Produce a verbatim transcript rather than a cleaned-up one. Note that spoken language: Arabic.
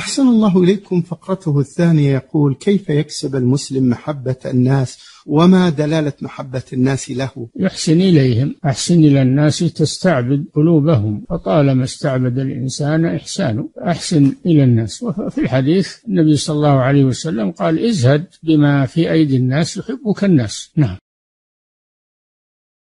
أحسن الله إليكم. فقرته الثانية يقول: كيف يكسب المسلم محبة الناس، وما دلالة محبة الناس له؟ يحسن إليهم، أحسن إلى الناس تستعبد قلوبهم، فطالما استعبد الإنسان إحسانه، أحسن إلى الناس. وفي الحديث النبي صلى الله عليه وسلم قال: ازهد بما في أيدي الناس يحبك الناس. نعم.